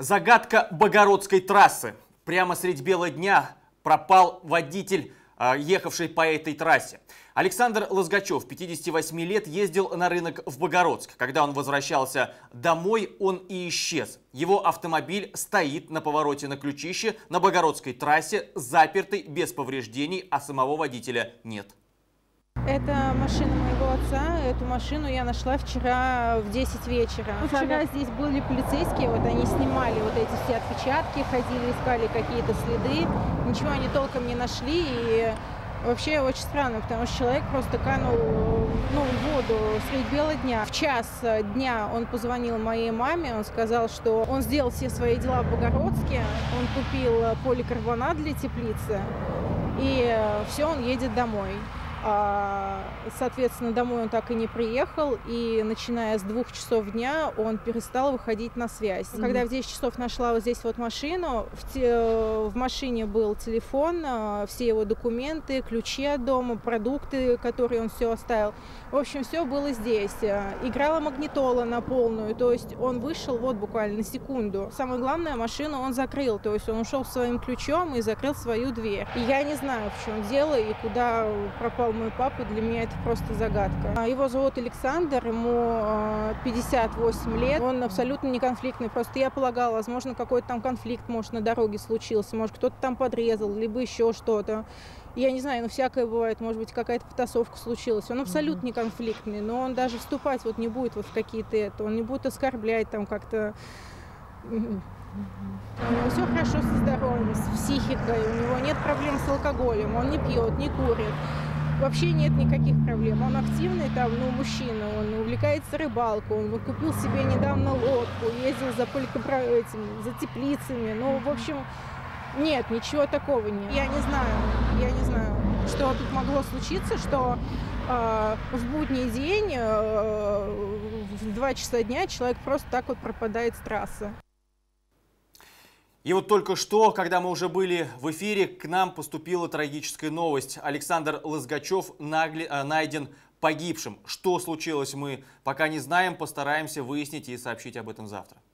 Загадка Богородской трассы. Прямо средь бела дня пропал водитель, ехавший по этой трассе. Александр Лозгачев, 58 лет, ездил на рынок в Богородск. Когда он возвращался домой, он и исчез. Его автомобиль стоит на повороте на Ключище на Богородской трассе, запертый, без повреждений, а самого водителя нет. Это машина моего отца. Эту машину я нашла вчера в 10 вечера. Вчера здесь были полицейские, вот они снимали вот эти все отпечатки, ходили, искали какие-то следы. Ничего они толком не нашли. И вообще очень странно, потому что человек просто канул в воду средь бела дня. В час дня он позвонил моей маме, он сказал, что он сделал все свои дела в Богородске, он купил поликарбонат для теплицы, и все, он едет домой. Соответственно, домой он так и не приехал, и начиная с 2 часов дня он перестал выходить на связь. Когда я в 10 часов нашла вот здесь вот машину, в машине был телефон, все его документы, ключи от дома, продукты, которые он все оставил. В общем, все было здесь. Играла магнитола на полную, то есть он вышел вот буквально на секунду. Самое главное, машину он закрыл, то есть он ушел своим ключом и закрыл свою дверь. И я не знаю, в чем дело и куда пропал мой папа, для меня это просто загадка. Его зовут Александр, ему 58 лет, он абсолютно не конфликтный, просто я полагала, возможно, какой-то там конфликт, может, на дороге случился, может, кто-то там подрезал, либо еще что-то. Я не знаю, всякое бывает, может быть, какая-то потасовка случилась. Он абсолютно не конфликтный, но он даже вступать вот не будет вот в какие-то он не будет оскорблять там как-то. У него все хорошо со здоровьем, с психикой, у него нет проблем с алкоголем, он не пьет, не курит. Вообще нет никаких проблем. Он активный мужчина, он увлекается рыбалкой, он купил себе недавно лодку, ездил за за теплицами. В общем, нет, ничего такого нет. Я не знаю, что тут могло случиться, что в будний день в 2 часа дня человек просто так вот пропадает с трассы. И вот только что, когда мы уже были в эфире, к нам поступила трагическая новость. Александр Лозгачев найден погибшим. Что случилось, мы пока не знаем, постараемся выяснить и сообщить об этом завтра.